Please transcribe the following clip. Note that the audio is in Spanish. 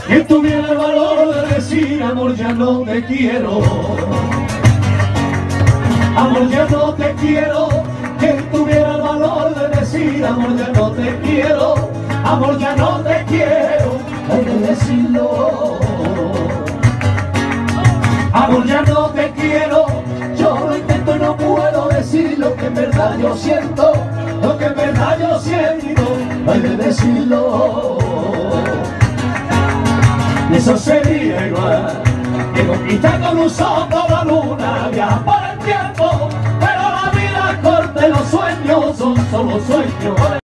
que tuviera el valor de decir amor ya no te quiero, amor ya no te quiero, que tuviera el valor de decir amor ya no te quiero, amor ya no te quiero, hay que decirlo. Amor ya no te quiero, yo lo intento y no puedo decir lo que en verdad yo siento, lo que en verdad yo siento, hay que decirlo. Y eso sería igual que conquistar con un soplo la luna, viajar por el tiempo, pero la vida corta y los sueños son solo sueños.